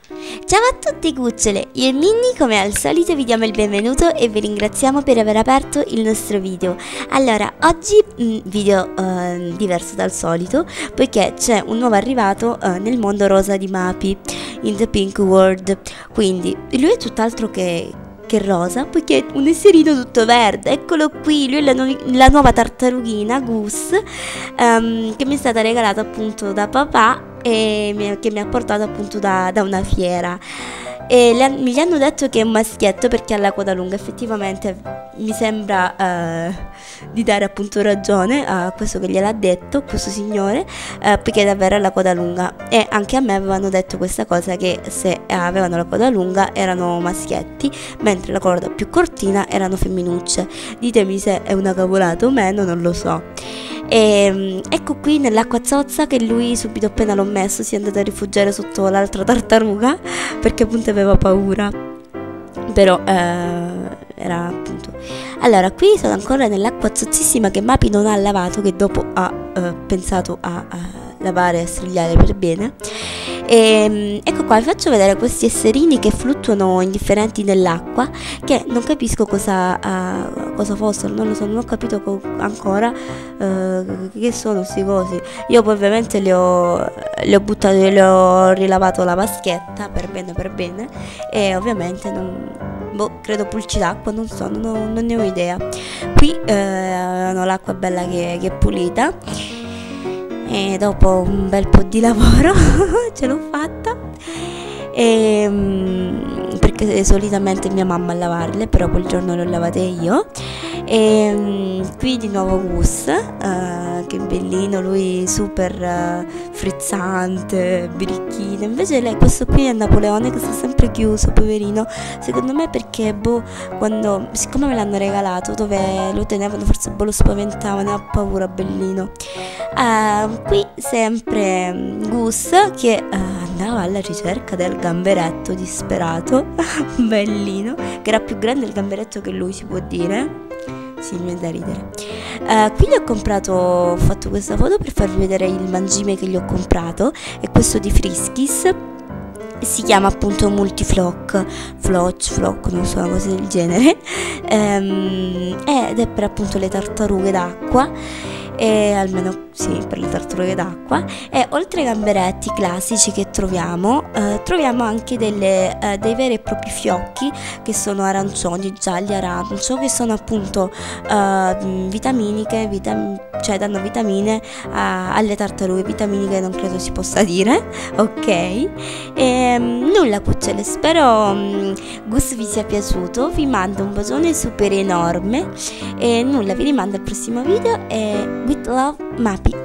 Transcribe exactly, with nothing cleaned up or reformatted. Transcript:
Ciao a tutti cucciole, io e Minnie come al solito vi diamo il benvenuto e vi ringraziamo per aver aperto il nostro video. Allora, oggi un video uh, diverso dal solito, poiché c'è un nuovo arrivato uh, nel mondo rosa di Mapi, in the Pink World. Quindi, lui è tutt'altro che... che rosa, poiché è un esserino tutto verde. Eccolo qui, lui è la, nu la nuova tartarughina Goose, um, che mi è stata regalata appunto da papà e mi, che mi ha portato appunto da, da una fiera. E le, mi hanno detto che è un maschietto perché ha la coda lunga. Effettivamente mi sembra uh, di dare appunto ragione a questo che gliel'ha detto, questo signore, uh, perché davvero ha la coda lunga. E anche a me avevano detto questa cosa, che se avevano la coda lunga erano maschietti, mentre la coda più cortina erano femminucce. Ditemi se è una cavolata o meno, non lo so. E ecco qui nell'acqua zozza che lui subito appena l'ho messo si è andato a rifugiare sotto l'altra tartaruga perché appunto aveva paura. Però eh, era appunto... Allora qui sono ancora nell'acqua zozzissima che Mapi non ha lavato, che dopo ha eh, pensato a, a lavare e a strigliare per bene. E ecco qua, vi faccio vedere questi esserini che fluttuano indifferenti nell'acqua, che non capisco cosa, uh, cosa fossero, non lo so, non ho capito ancora uh, che sono questi cosi. Io poi ovviamente li ho, li ho buttati, li ho rilavato la vaschetta per bene per bene e ovviamente non... boh, credo pulci d'acqua, non so, non, ho, non ne ho idea. Qui uh, hanno l'acqua bella che, che è pulita. E dopo un bel po' di lavoro ce l'ho fatta, e, um, perché solitamente mia mamma a lavarle, però quel giorno le ho lavate io. E um, qui di nuovo Gus, uh, che bellino, lui super uh, frizzante, birichino. Invece lei, questo qui è Napoleone che sta sempre chiuso, poverino. Secondo me perché boh, quando, siccome me l'hanno regalato, dove lo tenevano forse boh, lo spaventavano, ha paura, bellino. Uh, qui sempre um, Gus che uh, andava alla ricerca del gamberetto disperato bellino, che era più grande il gamberetto che lui, si può dire. Sì, mi viene da ridere. Uh, qui gli ho comprato, ho fatto questa foto per farvi vedere il mangime che gli ho comprato, è questo di Friskies, si chiama appunto Multiflock, Flock, Flock, non so, una cosa del genere, um, ed è per appunto le tartarughe d'acqua. E almeno sì, per le tartarughe d'acqua. E oltre ai gamberetti classici che troviamo, eh, troviamo anche delle, eh, dei veri e propri fiocchi che sono arancioni, gialli, arancio, che sono appunto eh, vitaminiche, vitam cioè danno vitamine a, alle tartarughe, vitaminiche non credo si possa dire, ok? E nulla cucciole, spero um, Gus vi sia piaciuto, vi mando un bacione super enorme e nulla, vi rimando al prossimo video e with love Mapi.